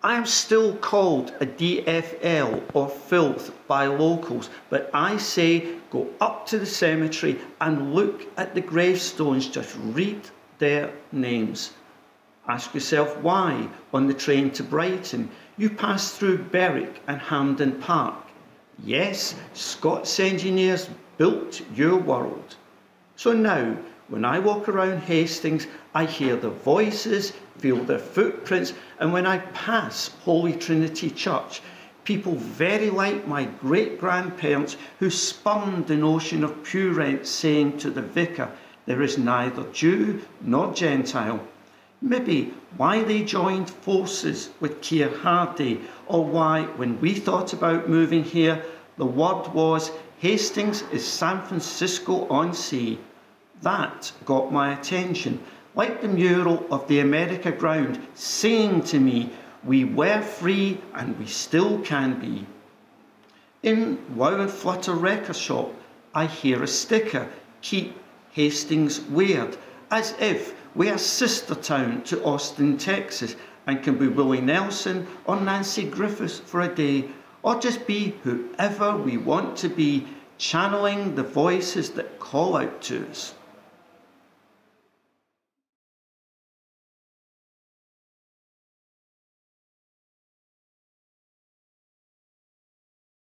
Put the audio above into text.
I am still called a DFL or filth by locals, but I say go up to the cemetery and look at the gravestones, just read their names. Ask yourself why, on the train to Brighton, you pass through Berwick and Hampden Park. Yes, Scots engineers built your world. So now, when I walk around Hastings, I hear their voices, feel their footprints, and when I pass Holy Trinity Church, people very like my great-grandparents who spurned the notion of pew rent, saying to the vicar, there is neither Jew nor Gentile. Maybe why they joined forces with Keir Hardie, or why, when we thought about moving here, the word was Hastings is San Francisco on sea. That got my attention, like the mural of the America ground saying to me, we were free and we still can be. In Wow and Flutter Record Shop, I hear a sticker, keep Hastings weird, as if we're a sister town to Austin, Texas, and can be Willie Nelson or Nancy Griffiths for a day, or just be whoever we want to be, channeling the voices that call out to us.